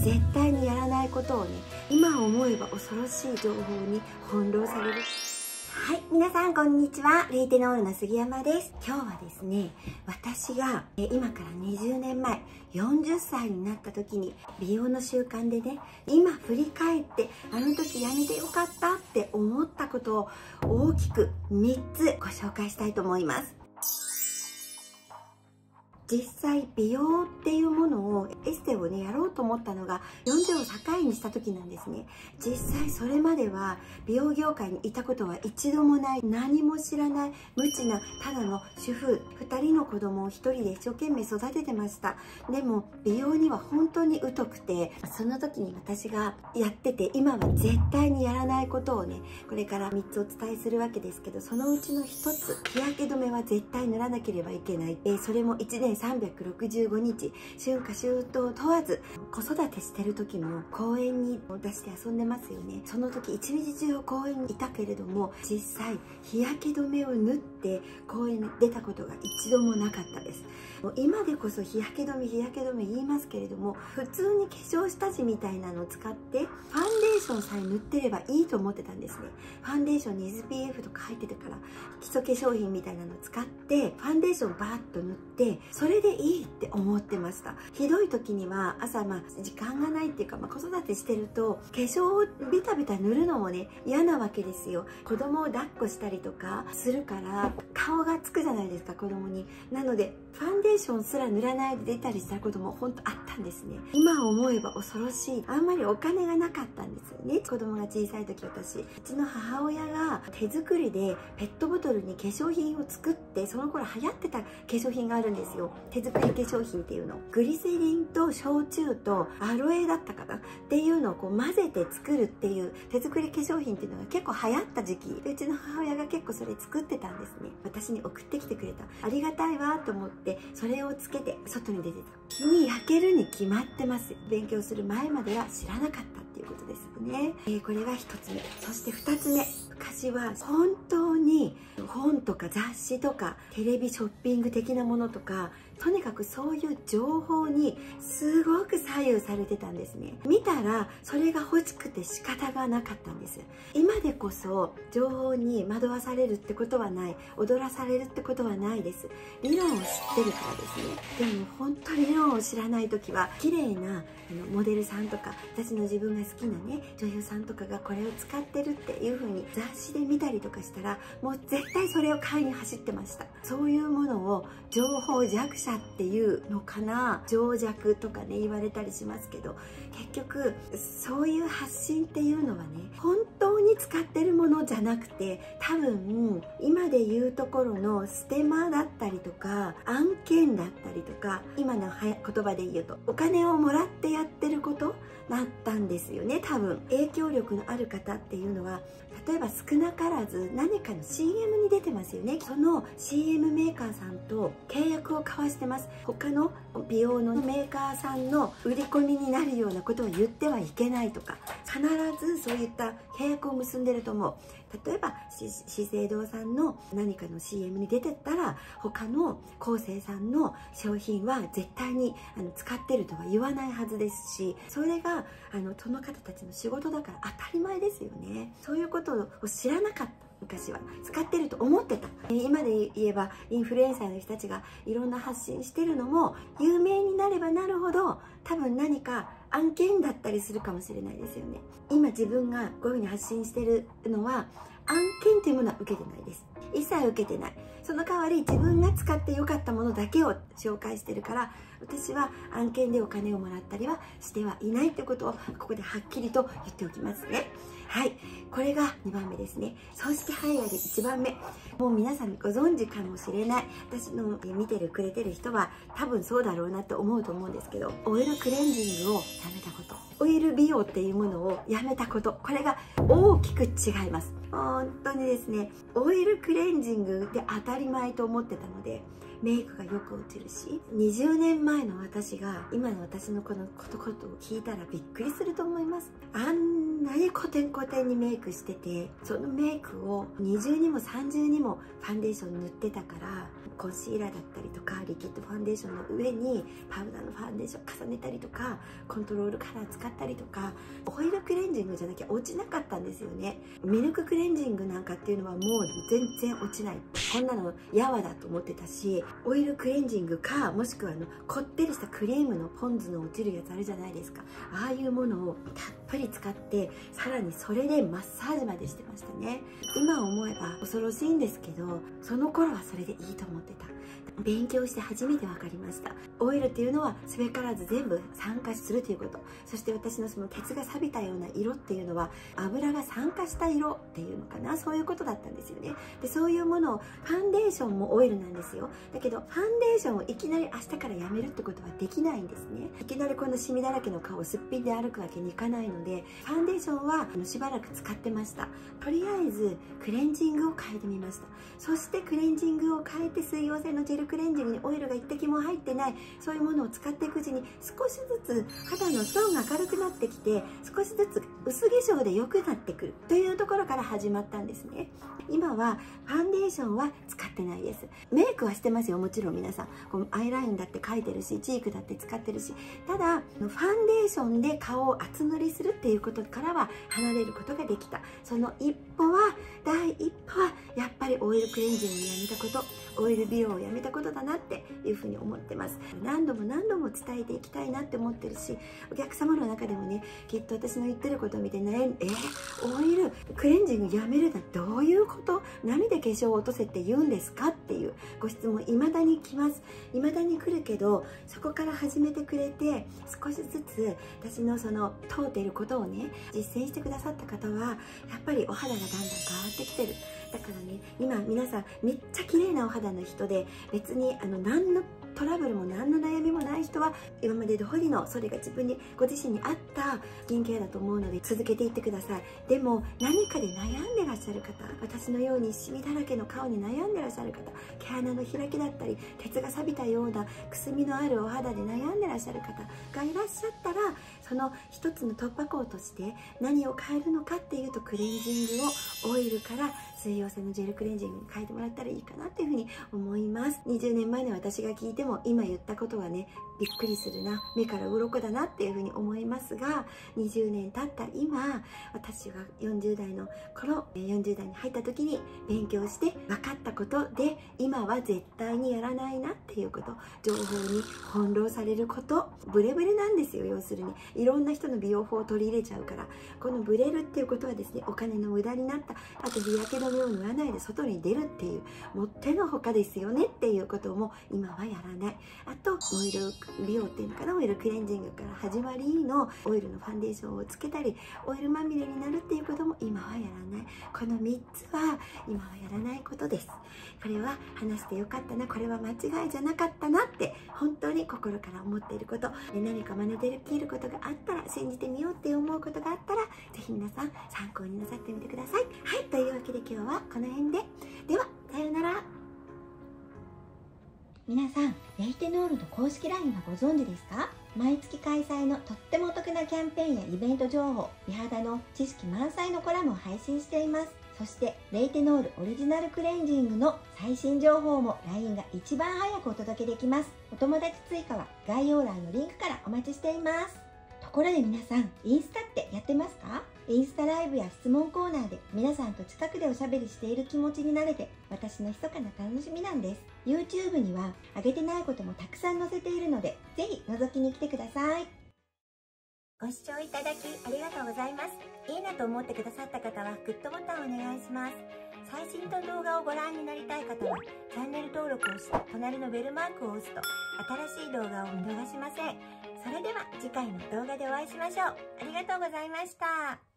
絶対にやらないことをね、今思えば恐ろしい情報に翻弄される。はい、皆さんこんにちは。レイテノールの杉山です。今日はですね、私が今から20年前40歳になった時に美容の習慣でね、今振り返ってあの時やめてよかったって思ったことを大きく3つご紹介したいと思います。実際美容っていうものをエステをねやろうと思ったのが40を境にした時なんですね。実際それまでは美容業界にいたことは一度もない、何も知らない無知なただの主婦、2人の子供を1人で一生懸命育ててました。でも美容には本当に疎くて、その時に私がやってて今は絶対にやらないことをね、これから3つお伝えするわけですけど、そのうちの1つ、日焼け止めは絶対塗らなければいけない。それも1年365日春夏秋冬問わず。子育てしてる時も公園に出して遊んでますよね。その時一日中公園にいたけれども、実際日焼け止めを塗って公園に出たことが一度もなかったです。もう今でこそ日焼け止め言いますけれども、普通に化粧下地みたいなのを使ってファンデーションさえ塗ってればいいと思ってたんですね。ファンデーションに SPF とか入ってたから、基礎化粧品みたいなのを使ってファンデーションバーッと塗って、それでいいって思ってました。ひどい時には朝時間がないっていうか、子育てしてると化粧をベタベタ塗るのもね嫌なわけですよ。子供を抱っこしたりとかするから顔がつくじゃないですか、子供に。なのでファンデーションすら塗らないで出たりしたことも本当あったんですね。今思えば恐ろしい。あんまりお金がなかったんですよね、子供が小さい時。うちの母親が手作りでペットボトルに化粧品を作って、その頃流行ってた化粧品があるんですよ。手作り化粧品っていうの、グリセリンと焼酎とアロエだったかなっていうのをこう混ぜて作るっていう手作り化粧品っていうのが結構流行った時期で、うちの母親が結構それ作ってたんですね。私に送ってきてくれた。ありがたいわと思ってそれをつけて外に出てた。日に焼けるに決まってます。勉強する前までは知らなかったっていうことですよね。これが1つ目。そして2つ目、昔は本当に本とか雑誌とかテレビショッピング的なものとか、とにかくそういう情報にすごく左右されてたんですね。見たらそれが欲しくて仕方がなかったんです。今でこそ情報に惑わされるってことはない、踊らされるってことはないです。理論を知ってるからですね。でも本当に理論を知らない時は綺麗なモデルさんとか、私の自分が好きなね女優さんとかがこれを使ってるっていう風に雑誌で見たりとかしたら、もう絶対それを買いに走ってました。そういうものを情報弱者っていうのかな、情弱とかね言われたりしますけど、結局そういう発信っていうのはね、本当に使ってるものじゃなくて、多分今で言うところのステマだったりとか案件だったりとか、今の言葉で言うとお金をもらってやってることだったんですよね。多分影響力のある方っていうのは、例えば少なからず何かの CM に出てますよね。その CM メーカーさんと契約を交わしてます。他の美容のメーカーさんの売り込みになるようなことを言ってはいけないとか、必ずそういった契約を結んでると思う。例えば資生堂さんの何かの CM に出てたら、他のコーセーさんの商品は絶対に使ってるとは言わないはずですし、それがその方たちの仕事だから当たり前ですよね。そういうことを知らなかった。昔は使ってると思ってた。今で言えばインフルエンサーの人たちがいろんな発信してるのも、有名になればなるほど多分何か案件だったりするかもしれないですよね。今自分がこういうふうに発信してるのは案件というものは受けてないです。一切受けてない。その代わり自分が使って良かったものだけを紹介してるから、私は案件でお金をもらったりはしてはいないということをここではっきりと言っておきますね。はい、これが2番目ですね。そして栄えある1番目、もう皆さんご存知かもしれない、私の見てくれてる人は多分そうだろうなと思うと思うんですけど、オイルクレンジングをやめたこと、オイル美容っていうものをやめたこと、これが大きく違います。本当にですね、オイルクレンジングで当たり前と思ってたので、メイクがよく落ちるし、20年前の私が今の私のこのことを聞いたらびっくりすると思います。あんなにコテンコテンにメイクしてて、そのメイクを20にも30にもファンデーション塗ってたから、 コンシーラーだったりとかリキッドファンデーションの上にパウダーのファンデーション重ねたりとか、コントロールカラー使ったりとか、オイルクレンジングじゃなきゃ落ちなかったんですよね。ミルククレンジングなんかっていうのはもう全然落ちない、こんなのやわだと思ってたし、オイルクレンジングか、もしくはこってりしたクリームのポン酢の落ちるやつあるじゃないですか。ああいうものをたっぷり使って、さらにそれでマッサージまでしてましたね。今思えば恐ろしいんですけど、その頃はそれでいいと思ってた。勉強して初めて分かりました。オイルっていうのはすべからず全部酸化するということ、そして私のその鉄が錆びたような色っていうのは油が酸化した色っていうのかな、そういうことだったんですよね。でそういうものを、ファンデーションもオイルなんですよ。だけどファンデーションをいきなり明日からやめるってことはできないんですね。いきなりこんなシミだらけの顔をすっぴんで歩くわけにいかないので、ファンデーションはしばらく使ってました。とりあえずクレンジングを変えてみました。そしてクレンジングを変えて、水溶性のジェルクレンジングにオイルが一滴も入ってない、そういうものを使っていくうちに少しずつ肌のストーンが明るくなってきて、少しずつ薄化粧で良くなってくるというところから始まったんですね。今はファンデーションは使ってないです。メイクはしてますよ、もちろん皆さん。このアイラインだって描いてるし、チークだって使ってるし、ただファンデーションで顔を厚塗りするっていうことからは離れることができた。その第一歩はやっぱりオイルクレンジングをやめたこと、オイル美容をやめたことだなっていうふうに思ってます。何度も何度も伝えていきたいなって思ってるし、お客様の中でもね、きっと私の言ってることを見て悩んで、オイルクレンジングやめるのはどういうこと、何で化粧を落とせって言うんですかっていうご質問いまだに来ます。いまだに来るけど、そこから始めてくれて、少しずつ私のその問うていることをね、実践してくださった方はやっぱりお肌がだんだん変わってきてる。だからね、今皆さんめっちゃ綺麗なお肌の人で、別に何のトラブルも何の悩みもない人は今まで通りの、それが自分にご自身に合ったスキンケアだと思うので続けていってください。でも何かで悩んでらっしゃる方、私のようにシミだらけの顔に悩んでらっしゃる方、毛穴の開きだったり鉄が錆びたようなくすみのあるお肌で悩んでらっしゃる方がいらっしゃったら、その一つの突破口として何を変えるのかっていうと、クレンジングをオイルから水溶性のジェルクレンジングに変えてもらったらいいかなっていうふうに思います。20年前の私が聞いても今言ったことはね、びっくりするな、目から鱗だなっていうふうに思いますが、20年経った今、私が40代の頃、40代に入った時に勉強して分かったことで、今は絶対にやらないなっていうこと、情報に翻弄されること、ブレブレなんですよ。要するにいろんな人の美容法を取り入れちゃうから、このブレるっていうことはですね、お金の無駄になった、あと日焼け止めを塗らないで外に出るっていう、もってのほかですよねっていうことも今はやらない。あとオイル美容っていうのかな、オイルクレンジングから始まりのオイルのファンデーションをつけたり、オイルまみれになるっていうことも今はやらない。この3つは今はやらないことです。これは話してよかったな、これは間違いじゃなかったなって本当に心から思っていること、何か真似できることがあったら、信じてみようって思うことがあったら、ぜひ皆さん参考になさってみてください。はい、というわけで今日はこの辺で。ではさようなら。皆さん、レイテノールの公式 LINE はご存知ですか？毎月開催のとってもお得なキャンペーンやイベント情報、美肌の知識満載のコラムを配信しています。そしてレイテノールオリジナルクレンジングの最新情報も LINE が一番早くお届けできます。お友達追加は概要欄のリンクからお待ちしています。ところで皆さん、インスタってやってますか？インスタライブや質問コーナーで皆さんと近くでおしゃべりしている気持ちになれて、私の密かな楽しみなんです。 YouTube には上げてないこともたくさん載せているので、ぜひ覗きに来てください。ご視聴いただきありがとうございます。いいなと思ってくださった方はグッドボタンをお願いします。最新の動画をご覧になりたい方はチャンネル登録をして隣のベルマークを押すと新しい動画を見逃しません。それでは次回の動画でお会いしましょう。ありがとうございました。